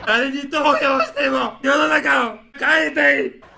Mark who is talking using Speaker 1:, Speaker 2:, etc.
Speaker 1: 誰に投票しても世の中を変えたい。